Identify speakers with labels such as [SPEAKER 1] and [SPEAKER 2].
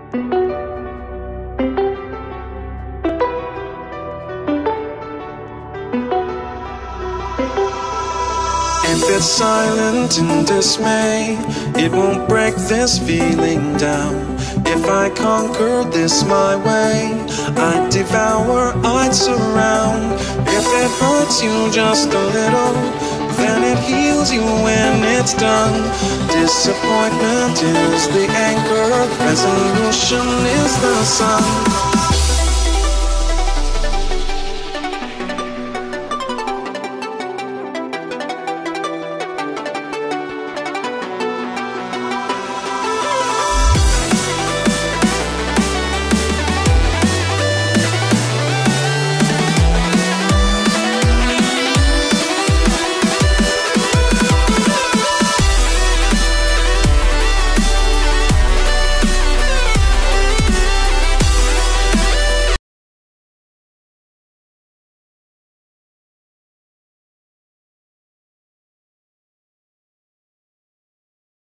[SPEAKER 1] If it's silent in dismay, it won't break this feeling down. If I conquer this my way, I'd devour, I'd surround. If it hurts you just a little, then it heals you when it's done. Disappointment is the anchor, resolution is the sun.